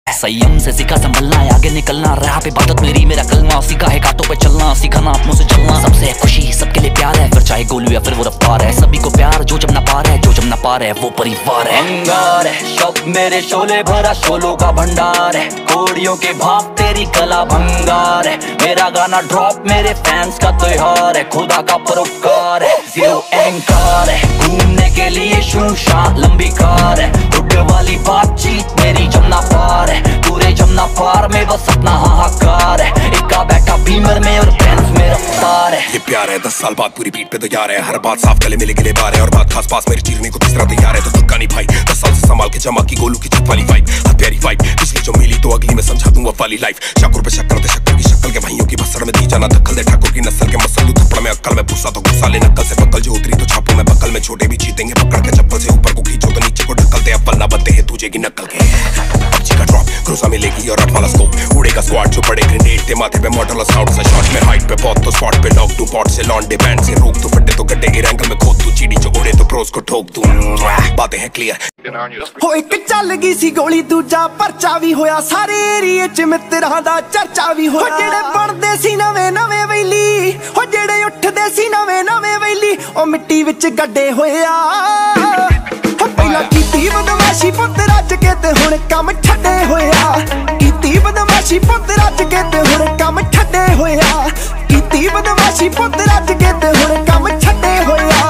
संयम से सीखा संभलना, आगे निकलना, रहा इबादत मेरी मेरा कलमा, सीखा है कांटों पे चलना, सीखा ना अपनों से जलना। सबसे खुशी सबके लिए प्यार है, फिर चाहे गोलू या फिर वो रफ्तार है, सभी को प्यार जो जब ना पार है, जो जब ना पार है वो परिवार है। अंगार है शब्द मेरे शोले भरा शोलों का भंडार है, कोड़ियों के भाव तेरी कला भंगार है, मेरा गाना ड्रॉप मेरे फैंस का त्योहार है, खुदा का परोपकार है, जीरो अहंकार है, घूमने के लिए शूशान लंबी कार है, उड़ने वाली बातचीत मेरी जमना पार है, पूरे जमना पार में बस अपना हाहाकार है, इक्का बैठा बीमर में और फ्रेंड्स में रफ्तार है। ये प्यार है 10 साल बाद पूरी बीट पे तैयार है, हर बात साफ गले मिले गिले बार है, और बात खास पास मेरी चीरने को तीसरा तैयार है, तो धक्का नहीं भाई 10 साल से संभाल के जमा की गोलू की छत वाली वाइब, हर प्यारी वाइब पिछली जो मिली तो अगली में समझा दूंगा वाली लाइफ, शक्कर पे शक्कर दे शक्कर की शक्ल के भाइयों की भसड़ में दी जाना धक्कल दे ठाकुर की नस्ल के मसल दू थप्पड़ में अक्कल में भूसा तो गुस्सा ले नक्कल से बक्कल जो उतरी तो छापों में बक्कल में छोटे भी जीतेंगे पकड़ के चप्पल से ऊपर को खींचो तो नीचे को ढक्कलते अव्वल ना बनते हैं तुझे की नक्कल के पबजी का ड्रॉप क्रूसा मिलेगी और 8 वाला स्कोप उड़ेगा स्क्वाड जो पड़े ग्रेनेड ते माथे पे मॉडल साउट सा शॉट में हाइट पे बहुत तो स्पॉट पे लॉक टू पॉट से लॉन्डे बैंड से रोक तो फटे तो गड्ढे के एंगल में खोद तू चीड़ी जो उड़े तो प्रोस को ठोक तू बातें हैं क्लियर हो एक चल गई सी गोली दूजा परचा भी होया सारे एरिए च मित्रां दा चर्चा भी होया जेड़े बनदे सी नवे नवे वैली हो जेड़े उठदे सी नवे नवे वैली ओ मिट्टी विच गड्ढे होया हो पहला कीती बदमाशी पुੱਤ ਰੱਜ के ते हुण काम छड्डे होया कीती बदमाशी पुੱਤ ਰੱਜ के ते हुण काम छड्डे होया कीती बदमाशी पुੱਤ ਰੱਜ के ते हुण काम छड्डे होया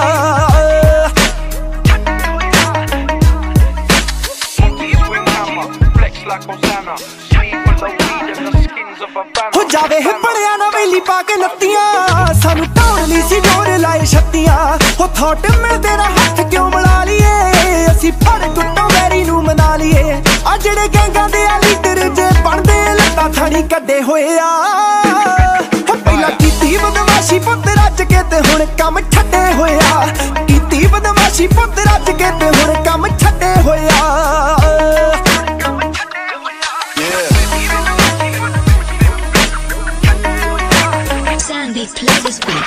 हो जावे है बड़िया ना वेली पाके नत्तियां सानू ढोल ली सी डोर लाए छत्तियां हो थॉट में तेरा हाथ क्यों मिला लिए असी फड़ टुੱਟੋ वैरी नू मना लिए आ जेड़े गैंगां दे आ लीडर जे बनदे लत्ता थानी कड्डे होए आ हो पहला कीती बदमाशी पुੱਤ ਰੱਜ के ते हुण काम छड्डे होया कीती बदमाशी पुੱਤ ਰੱਜ के ते हुण काम छड्डे होया Sandy, play this beat.